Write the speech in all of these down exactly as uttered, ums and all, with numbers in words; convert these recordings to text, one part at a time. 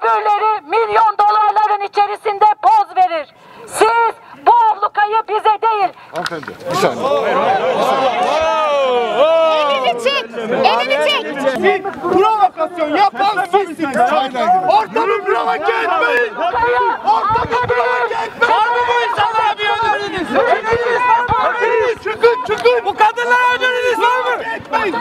öbürleri milyon dolarların içerisinde poz verir. Siz bu ablukayı bize değil. Hanımefendi, bir saniye. Elini çek! Elini çek! Provokasyon yapan sizsiniz. Ortamı provoke etmeyin. Ortamı provoke etmeyin. Var mı bu insanlara bir öneriniz? Öneriniz. Çıkın çıkın. Bu kadınlara öneriniz var mı? Etmeyin.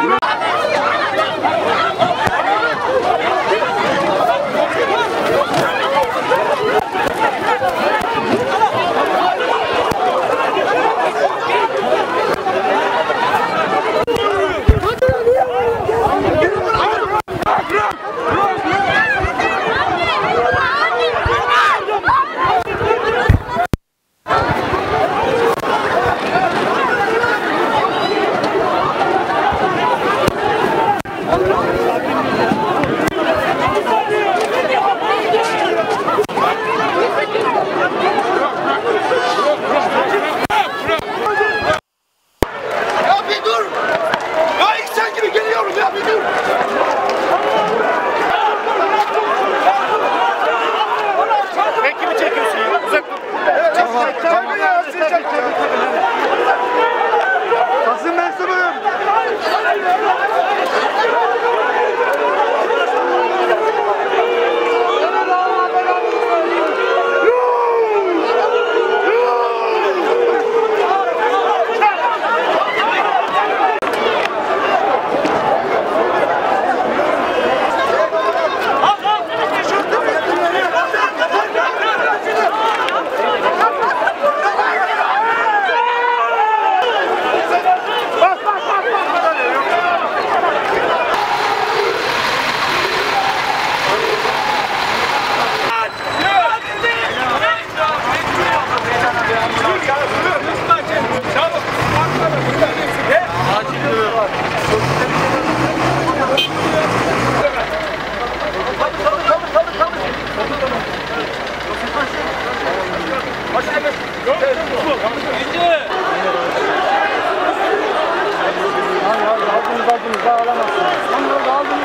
Basın mensubuyum. Aldınız aldınız daha alamazsınız.